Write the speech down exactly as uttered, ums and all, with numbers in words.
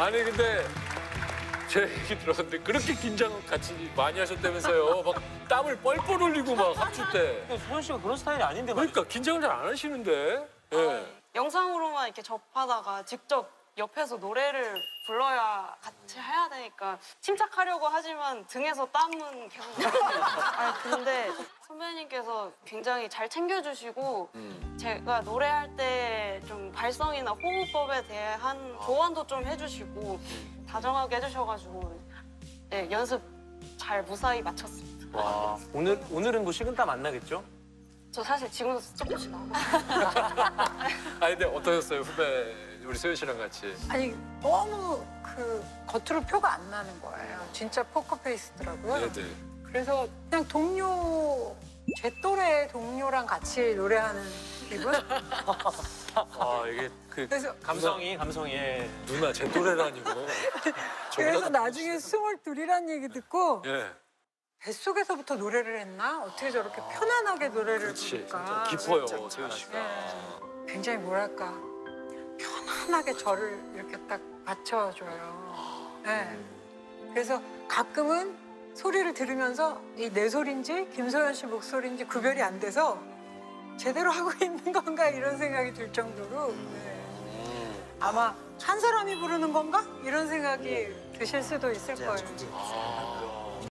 아니 근데 제 얘기 들었는데 그렇게 긴장 같이 많이 하셨다면서요. 막 땀을 뻘뻘 흘리고 막 합주 때. 소연 씨가 그런 스타일이 아닌데. 그러니까 긴장을 잘 안 하시는데. 예. 아, 영상으로만 이렇게 접하다가 직접 옆에서 노래를 불러야 같이 해야 되니까 침착하려고 하지만 등에서 땀은 계속 나요. 아 근데 선배님께서 굉장히 잘 챙겨주시고 음. 제가 노래할 때 좀 발성이나 호흡법에 대한 조언도 좀 해주시고 다정하게 해주셔가지고 네, 연습 잘 무사히 마쳤습니다. 와, 오늘, 오늘은 뭐 식은땀 안 나겠죠? 저 사실 지금도 조금씩 나와요. 아니 근데 어떠셨어요 후배 우리 소연 씨랑 같이? 아니 너무 그 겉으로 표가 안 나는 거예요. 진짜 포커페이스더라고요. 네네. 그래서 그냥 동료, 제 또래 동료랑 같이 노래하는 기분? 아, 이게 그 그래서 감성이, 감성이. 예. 누나 제 또래라니고. 그래서 나중에 스물둘이란 얘기 듣고 예. 뱃속에서부터 노래를 했나? 어떻게 저렇게 편안하게 노래를 그렇지. 부를까? 깊어요 소연 씨가. 네. 굉장히 뭐랄까 편안하게 저를 이렇게 딱 받쳐줘요. 네. 그래서 가끔은 소리를 들으면서 이 내 소리인지 김소연 씨 목소리인지 구별이 안 돼서 제대로 하고 있는 건가 이런 생각이 들 정도로 네. 아마 한 사람이 부르는 건가? 이런 생각이 드실 수도 있을 거예요. 아.